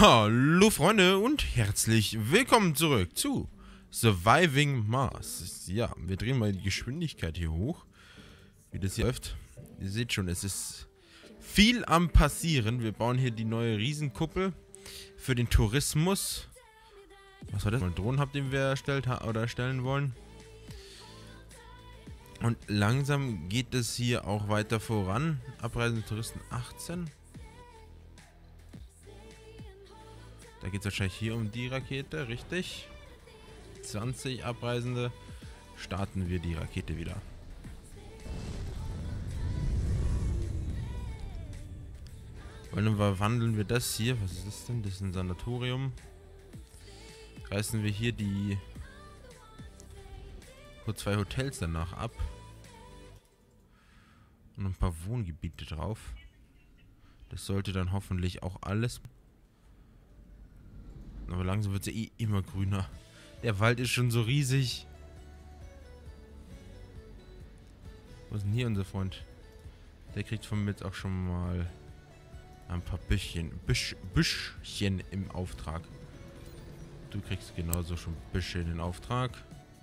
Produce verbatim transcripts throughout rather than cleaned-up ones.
Hallo Freunde und herzlich willkommen zurück zu Surviving Mars. Ja, wir drehen mal die Geschwindigkeit hier hoch, wie das hier läuft. Ihr seht schon, es ist viel am passieren. Wir bauen hier die neue Riesenkuppel für den Tourismus. Was war das? Ein Drohnen, den wir erstellt oder erstellen wollen. Und langsam geht es hier auch weiter voran. Abreisende Touristen achtzehn. Da geht es wahrscheinlich hier um die Rakete, richtig? zwanzig Abreisende. Starten wir die Rakete wieder. Und dann verwandeln wir das hier. Was ist das denn? Das ist ein Sanatorium. Reißen wir hier die zwei Hotels danach ab. Und ein paar Wohngebiete drauf. Das sollte dann hoffentlich auch alles. Aber langsam wird es ja eh immer grüner. Der Wald ist schon so riesig. Wo ist denn hier unser Freund? Der kriegt von mir jetzt auch schon mal ein paar Büschchen, Büsch, Büschchen im Auftrag. Du kriegst genauso schon Büsche in den Auftrag.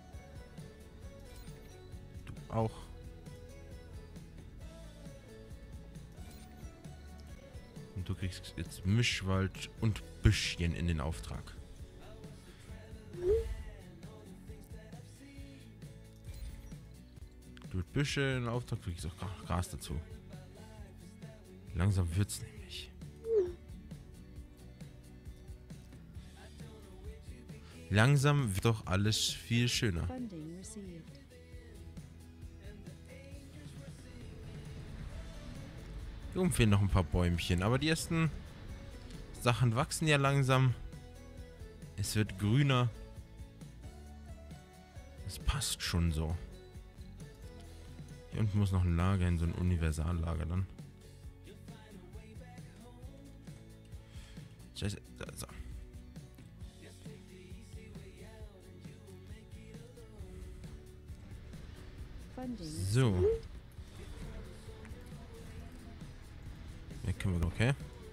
Du auch. Und du kriegst jetzt Mischwald und Büschchen in den Auftrag. Du mit Büsche in den Auftrag, kriegst auch Gras dazu. Langsam wird's nämlich. Langsam wird doch alles viel schöner. Hier oben fehlen noch ein paar Bäumchen, aber die ersten Sachen wachsen ja langsam. Es wird grüner. Es passt schon so. Hier unten muss noch ein Lager hin, so ein Universallager dann. Scheiße, da, so. So. Ja, können wir, okay.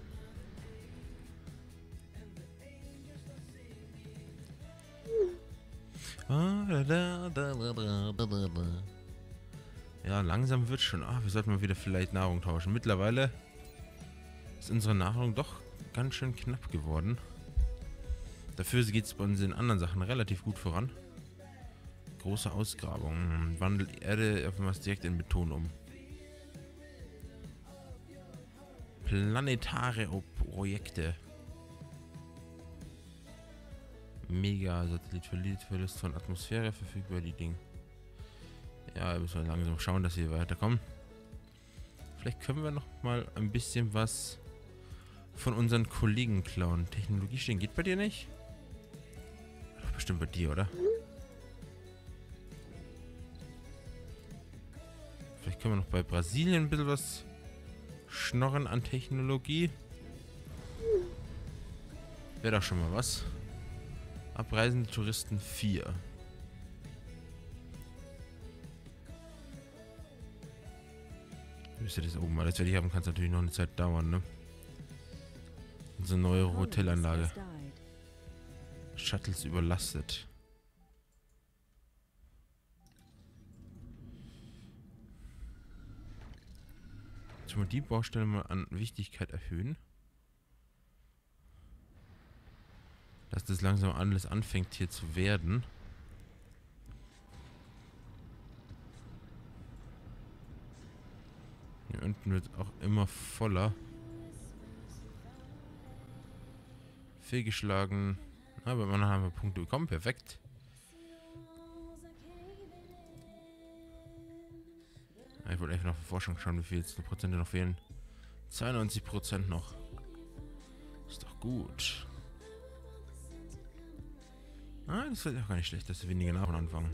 Ja, langsam wird schon. Ah, wir sollten mal wieder vielleicht Nahrung tauschen. Mittlerweile ist unsere Nahrung doch ganz schön knapp geworden. Dafür geht es bei uns in anderen Sachen relativ gut voran. Große Ausgrabungen. Wandelt Erde auf was direkt in Beton um. Planetare Projekte. Mega Satellitverlust von Atmosphäre verfügbar, die Dinge. Ja, müssen wir langsam schauen, dass wir weiterkommen. Vielleicht können wir noch mal ein bisschen was von unseren Kollegen klauen. Technologie stehen geht bei dir nicht? Doch bestimmt bei dir, oder? Vielleicht können wir noch bei Brasilien ein bisschen was schnorren an Technologie. Wäre doch schon mal was. Abreisende Touristen vier. Müsste das oben mal. Das werde ich haben, kann es natürlich noch eine Zeit dauern, ne? Unsere neue Hotelanlage. Shuttles überlastet. Schon mal die Baustelle mal an Wichtigkeit erhöhen. Dass das langsam alles anfängt hier zu werden. Hier unten wird auch immer voller. Fehlgeschlagen. Aber man haben wir Punkte bekommen. Perfekt. Ich wollte einfach noch für Forschung schauen, wie viel jetzt Prozente noch fehlen. zweiundneunzig Prozent noch. Ist doch gut. Ah, das wird auch gar nicht schlecht, dass wir weniger Nahrung anfangen.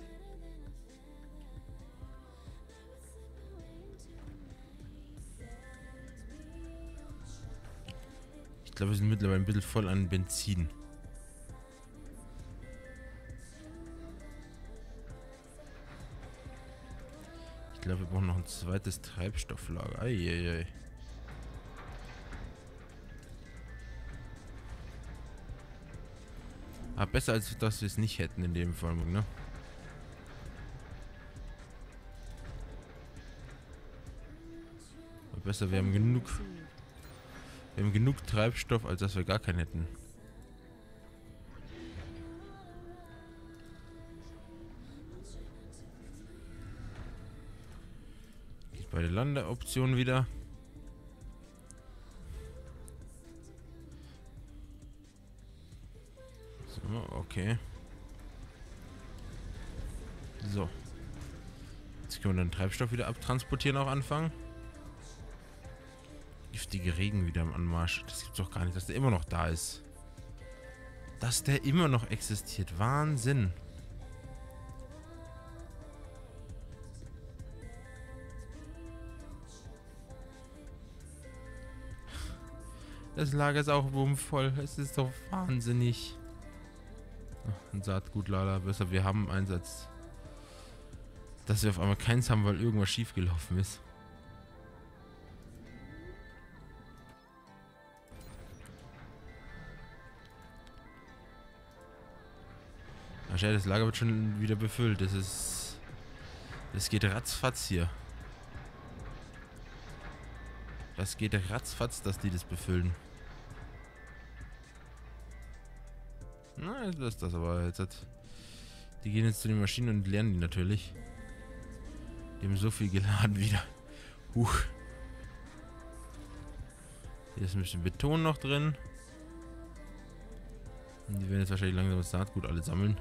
Ich glaube, wir sind mittlerweile ein bisschen voll an Benzin. Ich glaube, wir brauchen noch ein zweites Treibstofflager. Eieiei. Aber besser, als dass wir es nicht hätten in dem Fall, ne? Aber besser, wir haben genug... Wir haben genug Treibstoff, als dass wir gar keinen hätten. Geht bei der Landeoption wieder. So, okay. So. Jetzt können wir dann Treibstoff wieder abtransportieren auch anfangen. Giftige Regen wieder im Anmarsch. Das gibt's doch gar nicht, dass der immer noch da ist. Dass der immer noch existiert. Wahnsinn. Das Lager ist auch bummvoll. Es ist doch wahnsinnig. Ach, ein Saatgutlader. Besser, wir haben einen Einsatz. Dass wir auf einmal keins haben, weil irgendwas schiefgelaufen ist. Ach ja, das Lager wird schon wieder befüllt. Das ist... Das geht ratzfatz hier. Das geht ratzfatz, dass die das befüllen. Na, das ist das aber jetzt. Hat, die gehen jetzt zu den Maschinen und lernen die natürlich. Die haben so viel geladen wieder. Huch. Hier ist ein bisschen Beton noch drin. Und die werden jetzt wahrscheinlich langsam das Saatgut alle sammeln.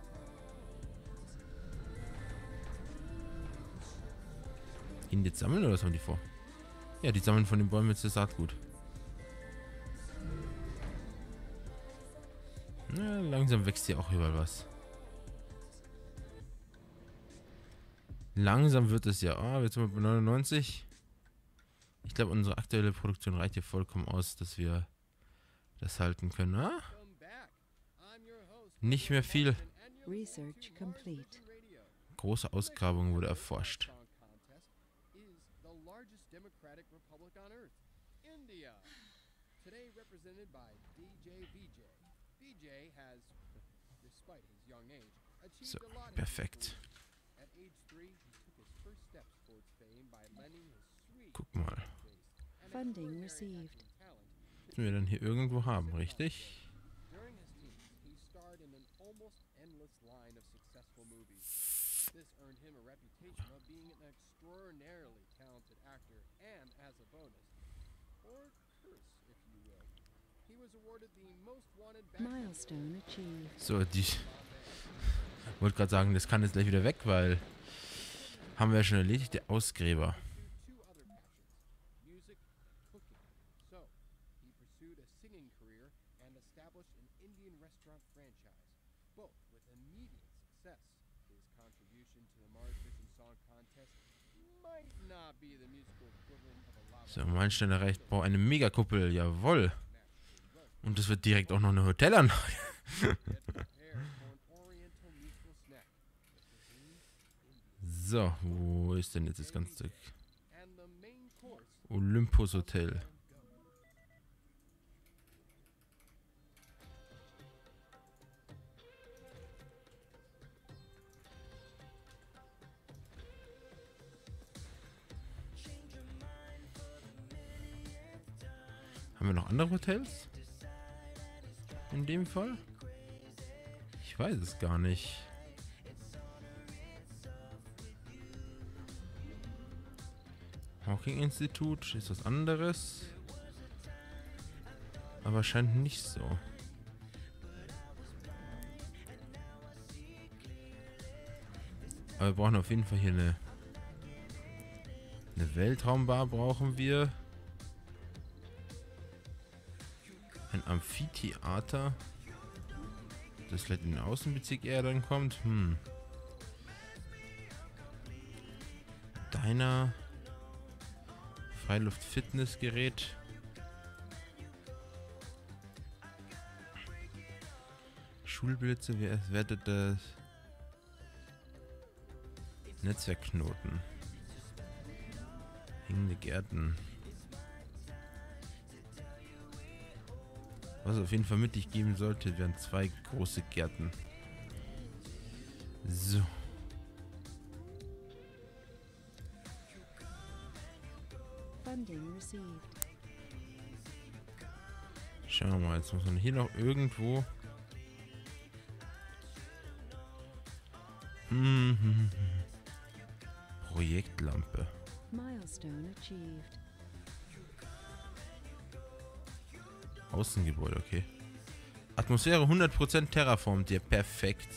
Ihn jetzt sammeln oder was haben die vor? Ja, die sammeln von den Bäumen jetzt das Saatgut. Na, langsam wächst hier auch überall was. Langsam wird es ja. Ah, jetzt sind wir bei neunundneunzig. Ich glaube, unsere aktuelle Produktion reicht hier vollkommen aus, dass wir das halten können. Ah? Nicht mehr viel. Research complete. Große Ausgrabung wurde erforscht. So, perfekt. Guck mal. Funding received. Müssen wir dann hier irgendwo haben, richtig? Milestone achieved. So, die... Ich wollte gerade sagen, das kann jetzt gleich wieder weg, weil... Haben wir ja schon erledigt, der Ausgräber. So, Meilenstein erreicht. Boah, eine Megakuppel, jawohl. Und das wird direkt auch noch eine Hotelanlage. So, wo ist denn jetzt das ganze Zeug? Olympus Hotel. Haben wir noch andere Hotels? In dem Fall? Ich weiß es gar nicht. Hawking Institut ist was anderes. Aber scheint nicht so. Aber wir brauchen auf jeden Fall hier eine... Eine Weltraumbar brauchen wir. Ein Amphitheater. Das vielleicht in den Außenbezirk eher dann kommt. Hm. Deiner Freiluft-Fitnessgerät. Schulblitze, wer wertet das? Netzwerkknoten. Hängende Gärten. Was es auf jeden Fall mittig geben sollte, wären zwei große Gärten. So. Funding received. Schauen wir mal, jetzt muss man hier noch irgendwo... Hm, hm, hm. Projektlampe. Milestone achieved. Außengebäude, okay. Atmosphäre hundert Prozent terraformt. Ja, perfekt.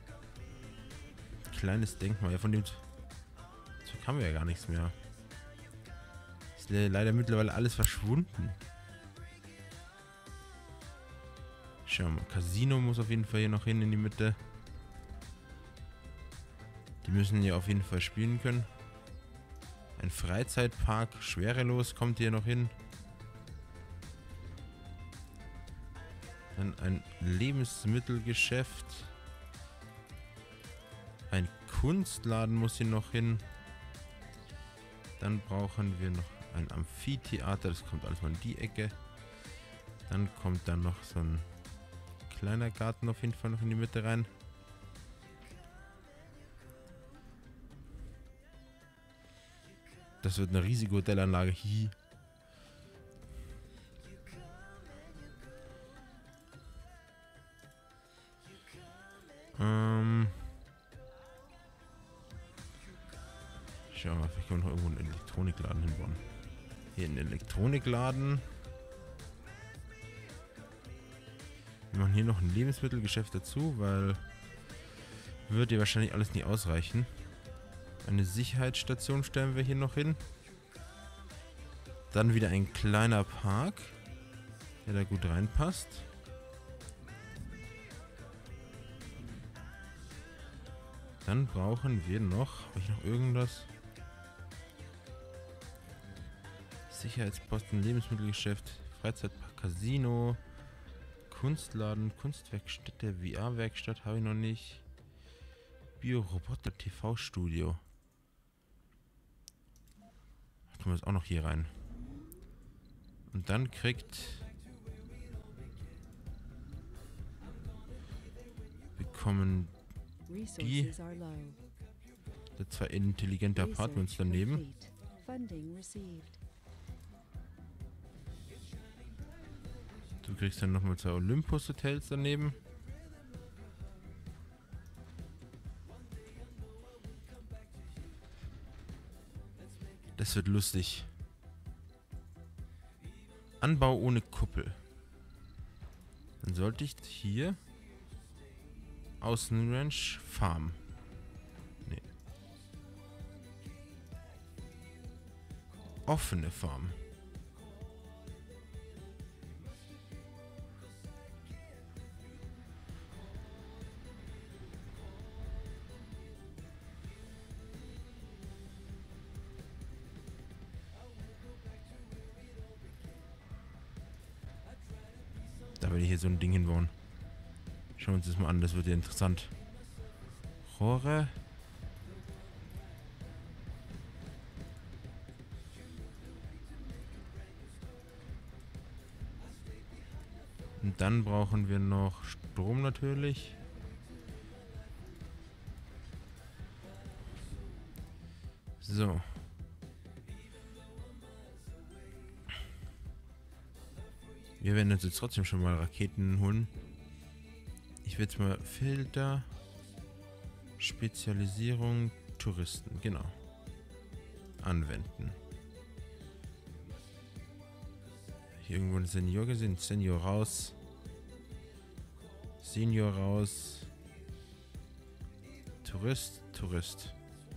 Kleines Denkmal. Ja, von dem... So haben wir ja gar nichts mehr. Ist leider mittlerweile alles verschwunden. Schauen wir mal. Casino muss auf jeden Fall hier noch hin in die Mitte. Die müssen hier auf jeden Fall spielen können. Ein Freizeitpark, schwerelos, kommt hier noch hin. Dann ein Lebensmittelgeschäft. Ein Kunstladen muss hier noch hin. Dann brauchen wir noch ein Amphitheater, das kommt alles mal in die Ecke. Dann kommt dann noch so ein kleiner Garten auf jeden Fall noch in die Mitte rein. Das wird eine riesige Hotelanlage. Hi. Ähm. Schauen wir mal, vielleicht können wir noch irgendwo einen Elektronikladen hinbauen. Hier einen Elektronikladen. Wir machen hier noch ein Lebensmittelgeschäft dazu, weil wird dir wahrscheinlich alles nie ausreichen. Eine Sicherheitsstation stellen wir hier noch hin. Dann wieder ein kleiner Park, der da gut reinpasst. Dann brauchen wir noch, habe ich noch irgendwas? Sicherheitsposten, Lebensmittelgeschäft, Freizeitpark, Casino, Kunstladen, Kunstwerkstätte, V R-Werkstatt habe ich noch nicht. Bioroboter, T V-Studio. Kommen wir jetzt auch noch hier rein. Und dann kriegt... bekommen die... die zwei intelligente Apartments daneben. Du kriegst dann nochmal zwei Olympus-Hotels daneben. Das wird lustig. Anbau ohne Kuppel. Dann sollte ich hier Außenranch Farm. Nee. Offene Farm. Da werde ich hier so ein Ding hinbauen. Schauen wir uns das mal an, das wird ja interessant. Rohre. Und dann brauchen wir noch Strom natürlich. So. Wir werden uns jetzt trotzdem schon mal Raketen holen. Ich will jetzt mal Filter, Spezialisierung, Touristen, genau, anwenden. Hier irgendwo ein Senior gesehen, Senior raus, Senior raus, Tourist, Tourist.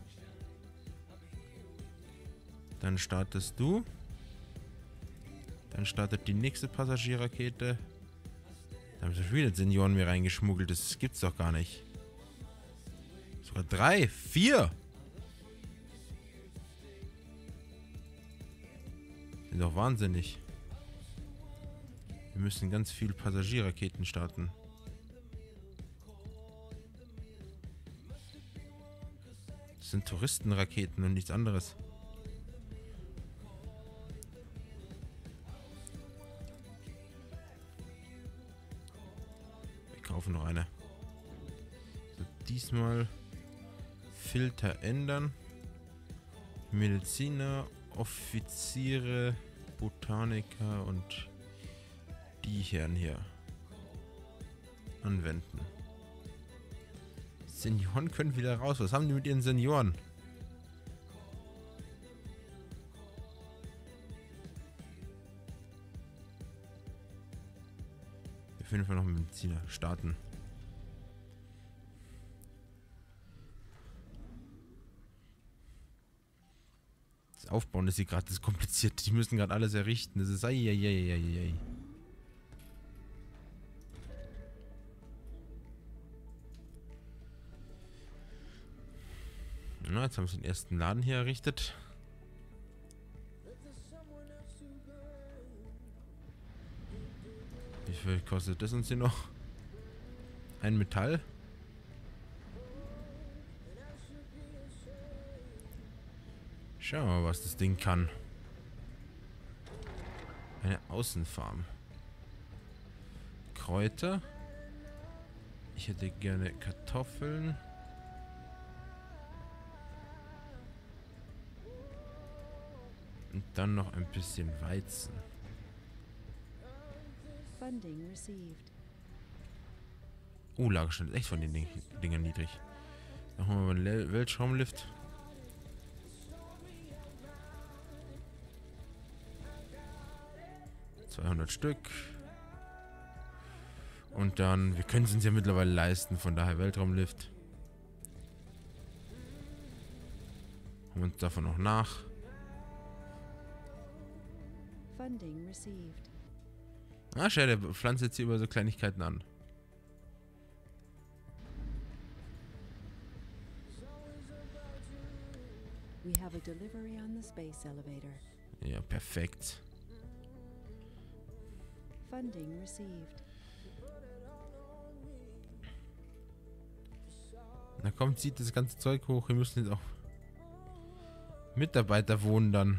Dann startest du. Dann startet die nächste Passagierrakete. Da haben sie schon wieder Senioren mir reingeschmuggelt. Das gibt's doch gar nicht. Sogar drei, vier. Sind doch wahnsinnig. Wir müssen ganz viele Passagierraketen starten. Das sind Touristenraketen und nichts anderes. kaufen noch eine. So, diesmal Filter ändern. Mediziner, Offiziere, Botaniker und die Herren hier anwenden. Senioren können wieder raus. Was haben die mit ihren Senioren? Auf jeden Fall noch Mediziner starten. Das Aufbauen ist hier gerade das kompliziert. Die müssen gerade alles errichten. Das ist eieieiei. Na, jetzt haben sie den ersten Laden hier errichtet. Wie viel kostet das uns hier noch? Ein Metall. Schauen wir mal, was das Ding kann. Eine Außenfarm. Kräuter. Ich hätte gerne Kartoffeln. Und dann noch ein bisschen Weizen. Funding received. Oh, Lagerstand ist echt von den Ding Dingern niedrig. Machen wir mal einen Le Weltraumlift. zweihundert Stück. Und dann, wir können es uns ja mittlerweile leisten, von daher Weltraumlift. Holen uns davon noch nach. Funding received. Ah, schau, der pflanzt jetzt hier über so Kleinigkeiten an. We have a delivery on the space elevator. Ja, perfekt. Funding received. Na komm, zieht das ganze Zeug hoch. Wir müssen jetzt auch Mitarbeiter wohnen dann.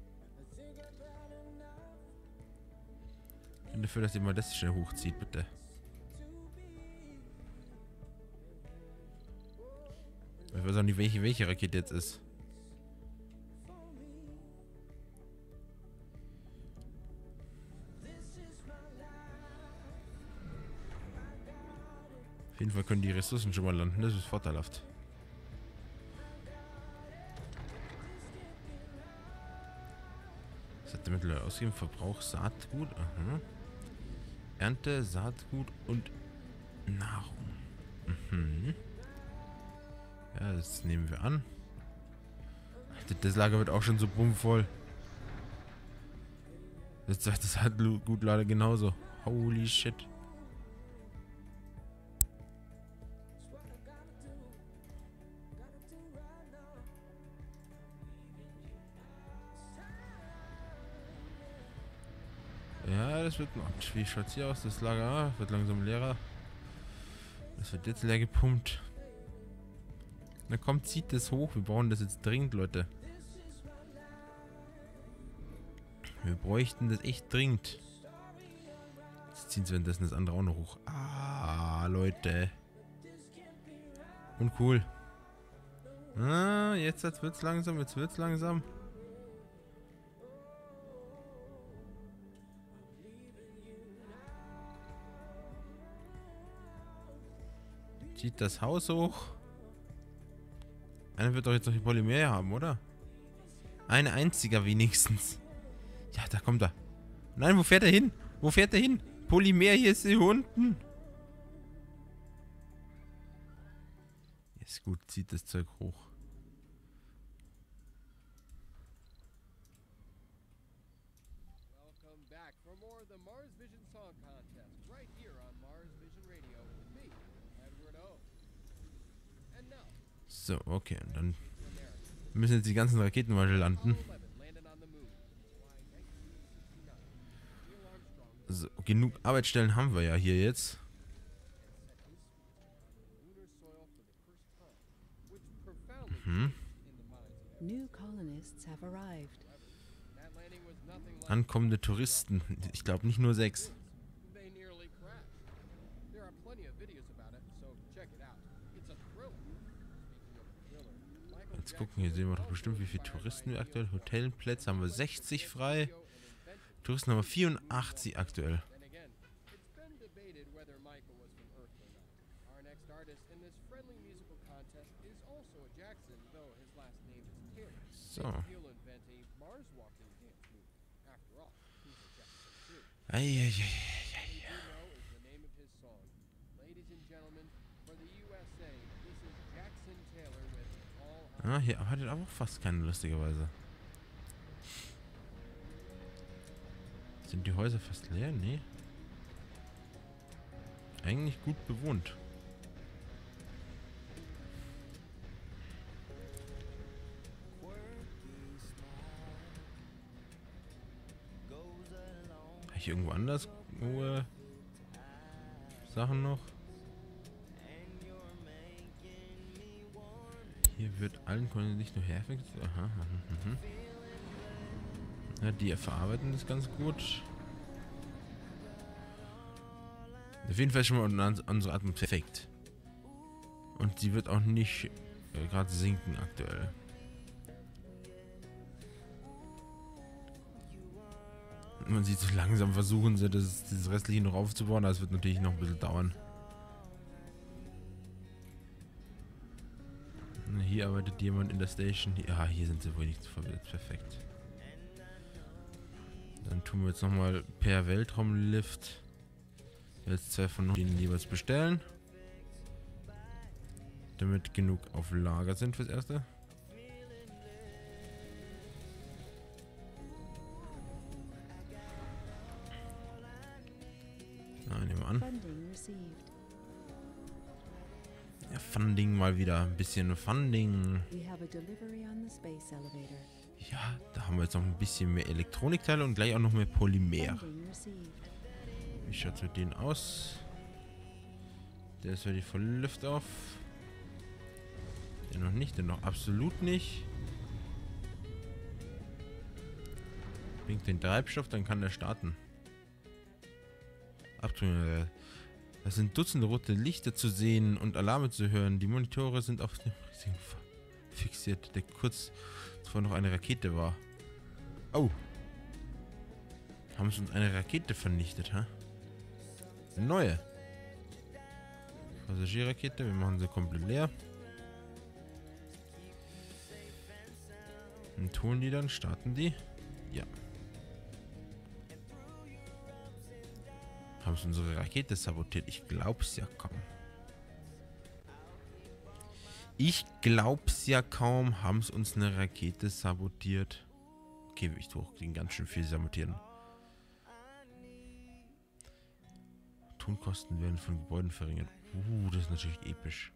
Ich bin dafür, dass ihr mal das schnell hochzieht, bitte. Ich weiß auch nicht, welche, welche Rakete jetzt ist. Auf jeden Fall können die Ressourcen schon mal landen. Das ist vorteilhaft. Was hat der mittlerweile ausgegeben? Verbrauch Saatgut. Aha. Ernte, Saatgut und Nahrung. Mhm. Ja, das nehmen wir an. Das Lager wird auch schon so bummvoll. Das sagt das Saatgut leider genauso. Holy shit. Ja, das wird noch. Wie schaut's hier aus? Das Lager ah, wird langsam leerer. Das wird jetzt leer gepumpt. Na komm, zieht das hoch. Wir brauchen das jetzt dringend, Leute. Wir bräuchten das echt dringend. Jetzt ziehen sie währenddessen das andere auch noch hoch. Ah, Leute. Uncool. Ah, jetzt wird's langsam. Jetzt wird's langsam. Zieht das Haus hoch. Einer wird doch jetzt noch die Polymer haben, oder? Ein einziger wenigstens. Ja, da kommt er. Nein, wo fährt er hin? Wo fährt er hin? Polymer, hier ist hier unten. Ist gut, zieht das Zeug hoch. Welcome back for more of the Mars Vision Song Contest, right here on Mars Vision Radio with me, Edward O. And now, So, okay, und dann müssen jetzt die ganzen Raketen mal landen. So, genug Arbeitsstellen haben wir ja hier jetzt. Mhm. New colonists have arrived. Ankommende Touristen. Ich glaube nicht nur sechs. are plenty of videos about it, so check it out. It's a thriller. Speaking of a thriller, Michael Jetzt gucken, hier sehen wir doch bestimmt, wie viele Touristen wir aktuell. Hotelplätze haben wir sechzig frei. Touristen haben wir vierundachtzig aktuell. And again, it's been debated whether Michael was from Earth or not. Our next artist in this friendly musical contest is also a Jackson, though his last name is Terry. So. He'll invent a Mars walking dance move. After all, he's a Jackson too. Eieieiei. What we do know is the name of his song. Ladies and gentlemen, for the U S A, this is Jackson Taylor with All Ah, hier arbeitet aber auch fast keine, lustigerweise. Sind die Häuser fast leer? Nee. Eigentlich gut bewohnt. Habe ich irgendwo anders äh, Sachen noch? Hier wird allen Kunden nicht nur herfällt. Aha, mhm, mhm. Ja, die verarbeiten das ganz gut. Auf jeden Fall schon mal unsere Atmung perfekt. Und sie wird auch nicht äh, gerade sinken aktuell. Man sieht, so langsam versuchen sie, das, das restliche noch aufzubauen. Das wird natürlich noch ein bisschen dauern. Hier arbeitet jemand in der Station. Ja, hier sind sie wohl nicht verwirrt. Perfekt. Dann tun wir jetzt nochmal per Weltraumlift jetzt zwei von denen jeweils bestellen. Damit genug auf Lager sind fürs Erste. Na, nehmen wir an. Funding received. Ja, Funding mal wieder. Ein bisschen Funding. We have a delivery on the space elevator. Ja, da haben wir jetzt noch ein bisschen mehr Elektronikteile und gleich auch noch mehr Polymer. Funding received. Wie schaut es mit denen aus? Der ist ready for Liftoff. Der noch nicht, der noch absolut nicht. Bringt den Treibstoff, dann kann der starten. Abdrücken. Da sind Dutzende rote Lichter zu sehen und Alarme zu hören. Die Monitore sind auf dem riesigen fixiert, der kurz zuvor noch eine Rakete war. Oh. Haben sie uns eine Rakete vernichtet, hä? Eine neue. Passagierrakete, wir machen sie komplett leer. Und tun die dann, starten die? Ja. Haben sie unsere Rakete sabotiert? Ich glaub's ja kaum. Ich glaub's ja kaum, haben sie uns eine Rakete sabotiert. Okay, ich hoch, den ganz schön viel sabotieren. Tonkosten werden von Gebäuden verringert. Uh, das ist natürlich episch.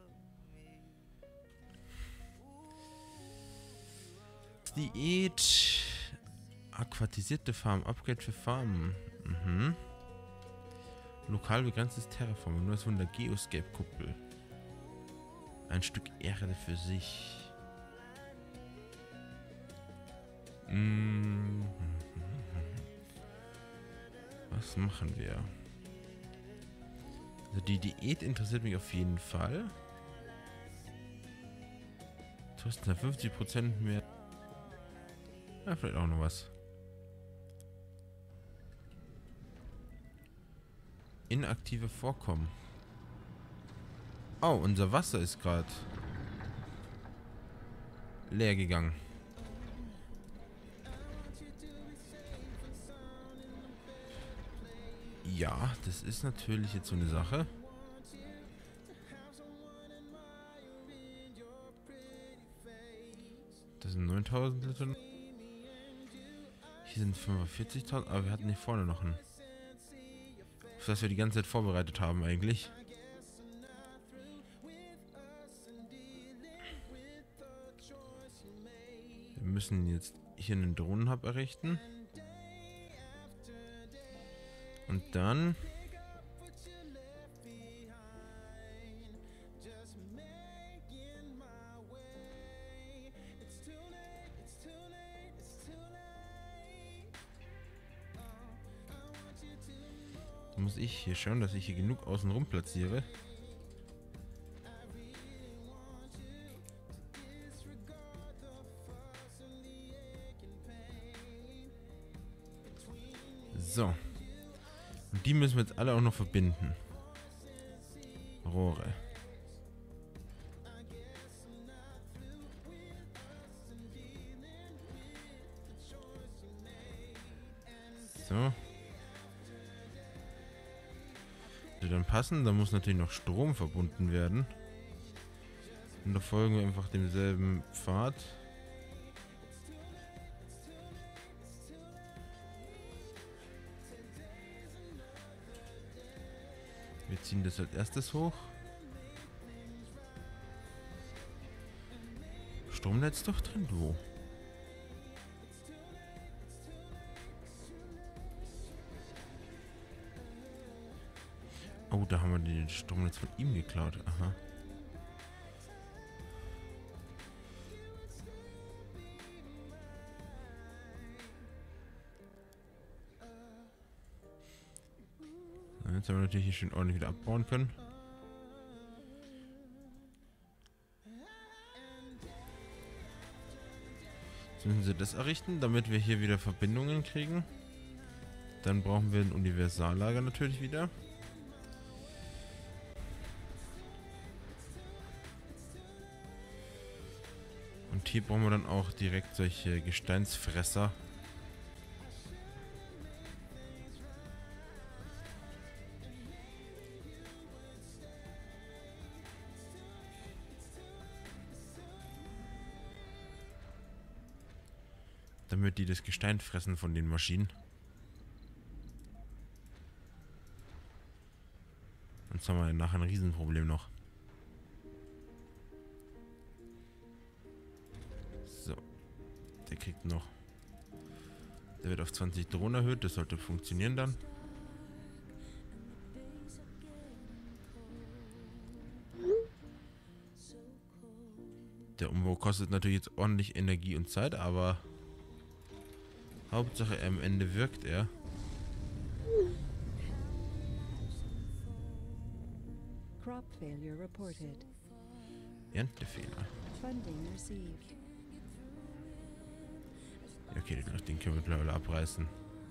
Diät. Aquatisierte Farm. Upgrade für Farmen. Mhm. Lokal begrenztes Terraform. Nur das Wunder Geoscape-Kuppel. Ein Stück Erde für sich. Mhm. Was machen wir? Also die Diät interessiert mich auf jeden Fall. Du hast da fünfzig Prozent mehr. Ja, vielleicht auch noch was. Inaktive Vorkommen. Oh, unser Wasser ist gerade leer gegangen. Ja, das ist natürlich jetzt so eine Sache. Das sind neuntausend Liter. Hier sind fünfundvierzigtausend, aber wir hatten hier vorne noch einen. Auf das wir die ganze Zeit vorbereitet haben eigentlich. Wir müssen jetzt hier einen Drohnenhub errichten. Und dann... muss ich hier schauen, dass ich hier genug außenrum platziere. So. Und die müssen wir jetzt alle auch noch verbinden. Rohre. So. Die dann passen. Da muss natürlich noch Strom verbunden werden. Und da folgen wir einfach demselben Pfad. Wir ziehen das als erstes hoch. Stromnetz doch drin, wo? Oh, da haben wir den Stromnetz von ihm geklaut. Aha. Jetzt haben wir natürlich hier schön ordentlich wieder abbauen können. Jetzt müssen sie das errichten, damit wir hier wieder Verbindungen kriegen. Dann brauchen wir ein Universallager natürlich wieder. Und hier brauchen wir dann auch direkt solche Gesteinsfresser. Damit die das Gestein fressen von den Maschinen. Sonst haben wir nachher ein Riesenproblem noch. So. Der kriegt noch. Der wird auf zwanzig Drohnen erhöht. Das sollte funktionieren dann. Der Umbau kostet natürlich jetzt ordentlich Energie und Zeit, aber Hauptsache am Ende wirkt er. Crop failure reported. Erntefehler. Funding received. Ja, okay, den, den können wir mittlerweile abreißen.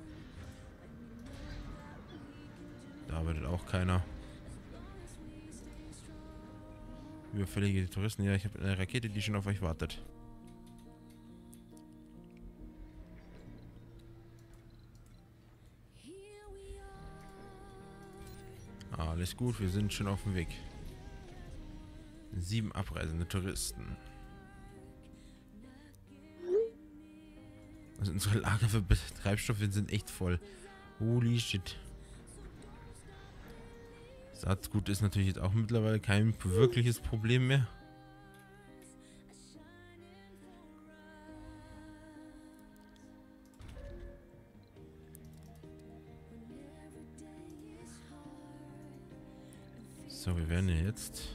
Da arbeitet auch keiner. Überfällige Touristen. Ja, ich habe eine Rakete, die schon auf euch wartet. Alles gut, wir sind schon auf dem Weg. Sieben abreisende Touristen. Also unsere Lager für Treibstoffe sind echt voll. Holy shit. Saatgut ist natürlich jetzt auch mittlerweile kein wirkliches Problem mehr. So, wir werden ja jetzt,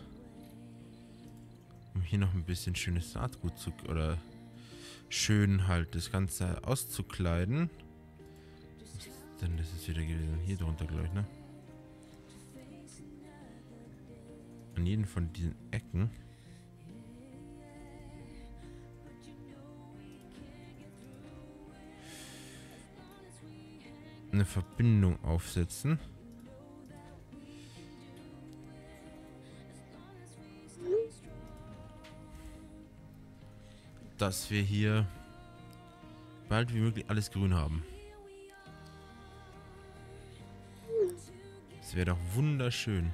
um hier noch ein bisschen schönes Saatgut zu, oder schön halt das Ganze auszukleiden. Was ist denn das ist wieder gewesen? Hier drunter, glaube ich, ne? An jeden von diesen Ecken. Eine Verbindung aufsetzen. Dass wir hier bald wie möglich alles grün haben. Das wäre doch wunderschön.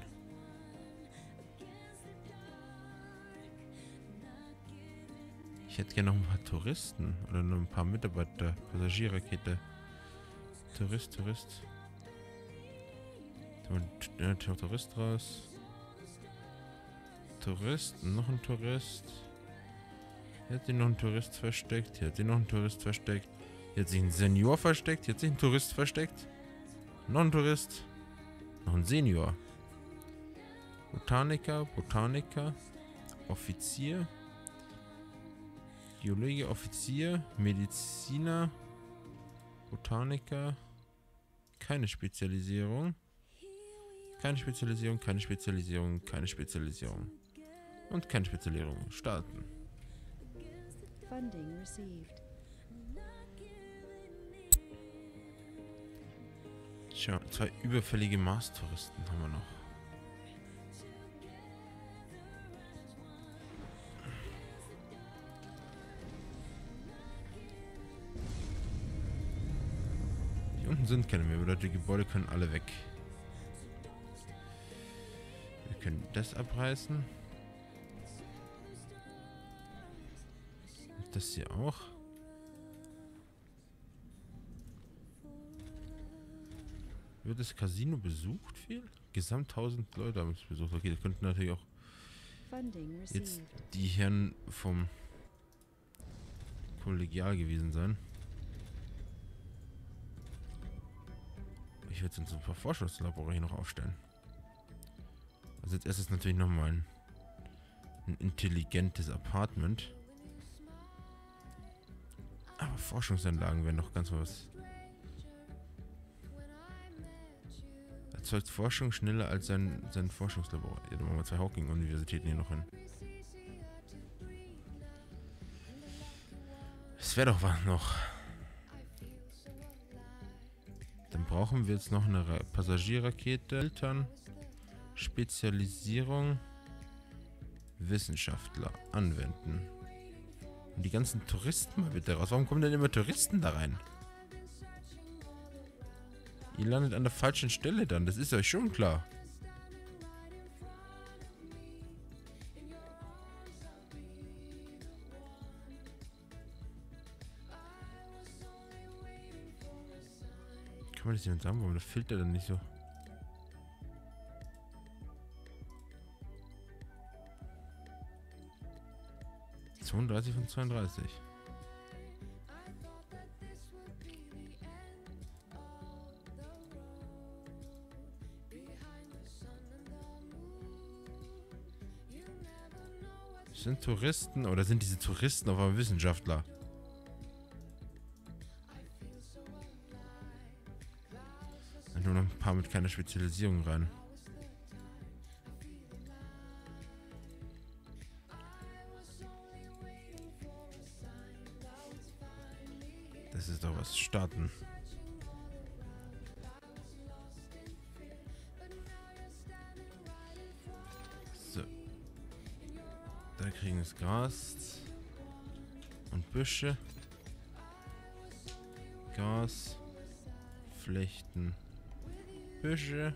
Ich hätte gerne noch ein paar Touristen oder nur ein paar Mitarbeiter. Passagierrakete. Tourist, Tourist. Ja, Tourist raus. Tourist, noch ein Tourist. Hier hat sich noch ein Tourist versteckt. Hier hat sich noch ein Tourist versteckt. Hier hat sich ein Senior versteckt. Hier hat sich ein Tourist versteckt. Noch ein Tourist. Noch ein Senior. Botaniker, Botaniker. Offizier. Geologe, Offizier. Mediziner. Botaniker. Keine Spezialisierung. Keine Spezialisierung, keine Spezialisierung, keine Spezialisierung. Und keine Spezialisierung. Starten. Funding received. Tja, zwei überfällige Mars-Touristen haben wir noch. Hier unten sind keine mehr, aber die Gebäude können alle weg. Wir können das abreißen. Und das hier auch. Wird das Casino besucht viel? Gesamt tausend Leute haben es besucht. Okay, das könnten natürlich auch Funding jetzt received. die Herren vom Kollegial gewesen sein. Ich würde sonst ein paar Forschungslabore hier noch aufstellen. Also als erstes natürlich nochmal ein, ein intelligentes Apartment. Aber Forschungsanlagen wären doch ganz was. Erzeugt Forschung schneller als sein, sein Forschungslabor. Ja, da machen wir zwei Hawking-Universitäten hier noch hin. Es wäre doch was noch. Dann brauchen wir jetzt noch eine Ra- Passagierrakete. Filtern. Spezialisierung. Wissenschaftler. Anwenden. Und die ganzen Touristen mal bitte raus. Warum kommen denn immer Touristen da rein? Ihr landet an der falschen Stelle dann. Das ist euch schon klar. Kann man das jemand sagen, warum der Filter dann nicht so... zweiunddreißig von zweiunddreißig. Sind Touristen oder sind diese Touristen auf einmal Wissenschaftler? Nur noch ein paar mit keiner Spezialisierung rein. Das ist doch was. Starten. So. Da kriegen wir das Gras. Und Büsche. Gas. Flechten. Büsche.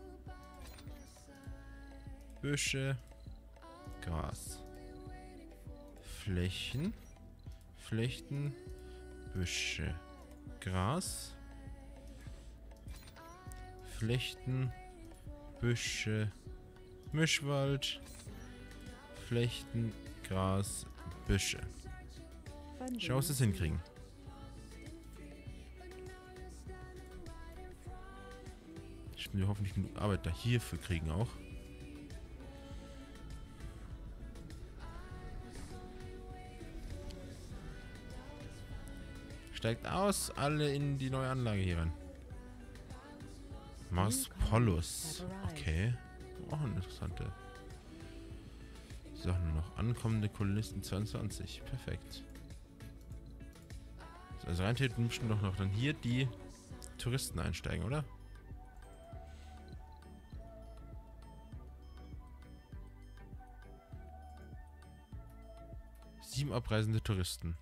Büsche. Gras. Flächen. Flechten. Büsche. Gras. Flechten. Büsche. Mischwald. Flechten. Gras. Büsche. Funding Schau, was wir es received. hinkriegen. Wir hoffentlich genug Arbeit da hierfür kriegen auch. Steigt aus, alle in die neue Anlage hier rein. Mars Pollus. Okay. Auch eine interessante Sache noch. Ankommende Kolonisten zweiundzwanzig. Perfekt. So, also rein theoretisch müssten doch noch dann hier die Touristen einsteigen, oder? Sieben abreisende Touristen.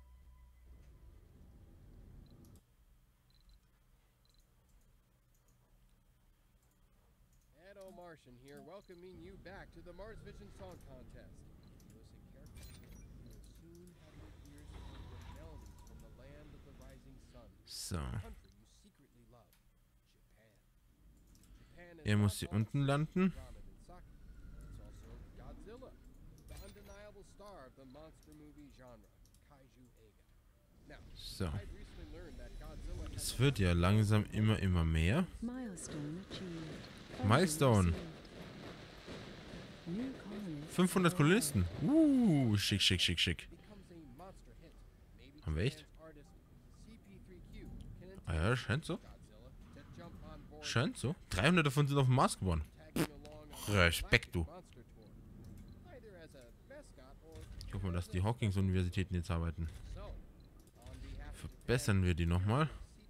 Edo Martian here, welcoming you back to the Mars Vision Song Contest. Listen carefully. You will soon have your ears filled with melodies from the land of the rising sun, So. the country you secretly love, Japan. Japan is Er muss not hier lost unten landen. ramen and sake. It's also Godzilla, the undeniable star of the monster movie genre, Kaiju Eiga. Now, So. I've recently learned that Godzilla has Es wird ja langsam immer, immer mehr. Milestone achieved. Funding Milestone. received. New colonists fünfhundert arrived. Kolonisten. Uh, schick, schick, schick, schick. becomes a monster hit. Maybe Haben wir echt? Japan's artist C P three Q can Ah ja, scheint so. Godzilla to jump on board Scheint so. dreihundert davon sind auf dem Mars geworden. Respekt, du. Ich hoffe mal, dass die Hawkins-Universitäten jetzt arbeiten. Verbessern wir die nochmal.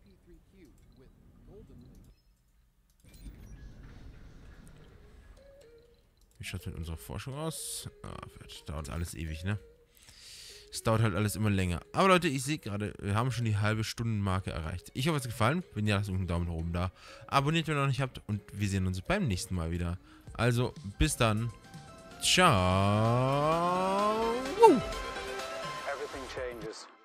Wie schaut es mit unserer Forschung aus? Ah, das dauert alles ewig, ne? Es dauert halt alles immer länger. Aber Leute, ich sehe gerade, wir haben schon die halbe Stundenmarke erreicht. Ich hoffe, es hat gefallen. Wenn ja, lasst einen Daumen nach oben da. Abonniert, wenn ihr noch nicht habt. Und wir sehen uns beim nächsten Mal wieder. Also, bis dann. Ciao. Everything changes.